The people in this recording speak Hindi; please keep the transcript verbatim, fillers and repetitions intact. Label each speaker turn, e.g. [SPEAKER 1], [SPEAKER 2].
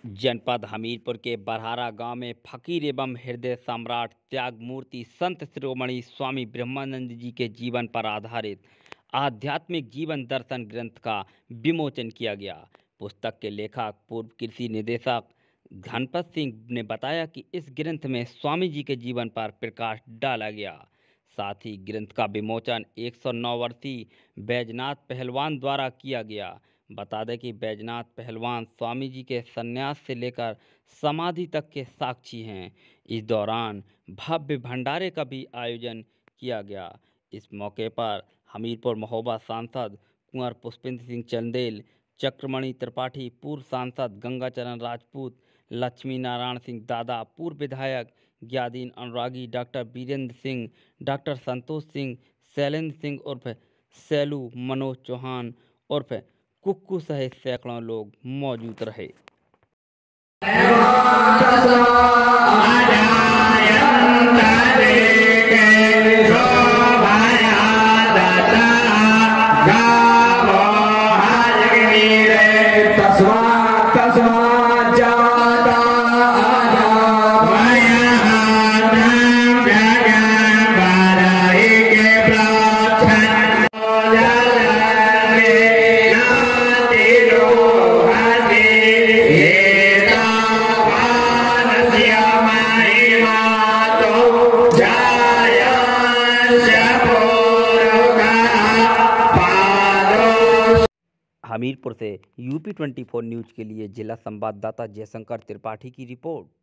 [SPEAKER 1] जनपद हमीरपुर के बरहारा गांव में फकीर एवं हृदय सम्राट त्याग मूर्ति संत शिरोमणि स्वामी ब्रह्मानंद जी के जीवन पर आधारित आध्यात्मिक जीवन दर्शन ग्रंथ का विमोचन किया गया। पुस्तक के लेखक पूर्व कृषि निदेशक घनपत सिंह ने बताया कि इस ग्रंथ में स्वामी जी के जीवन पर प्रकाश डाला गया। साथ ही ग्रंथ का विमोचन एक सौ नौ वर्षीय बैजनाथ पहलवान द्वारा किया गया। बता दें कि बैजनाथ पहलवान स्वामी जी के संन्यास से लेकर समाधि तक के साक्षी हैं। इस दौरान भव्य भंडारे का भी आयोजन किया गया। इस मौके पर हमीरपुर महोबा सांसद कुंवर पुष्पेंद्र सिंह चंदेल, चक्रमणि त्रिपाठी, पूर्व सांसद गंगाचरण राजपूत, लक्ष्मी नारायण सिंह दादा, पूर्व विधायक ज्ञादीन अनुरागी, डॉक्टर वीरेंद्र सिंह, डॉक्टर संतोष सिंह, शैलेंद्र सिंह उर्फ सैलू, मनोज चौहान उर्फ कुक्कू सहित सैकड़ों लोग मौजूद रहे। हमीरपुर से यूपी चौबीस न्यूज के लिए जिला संवाददाता जयशंकर त्रिपाठी की रिपोर्ट।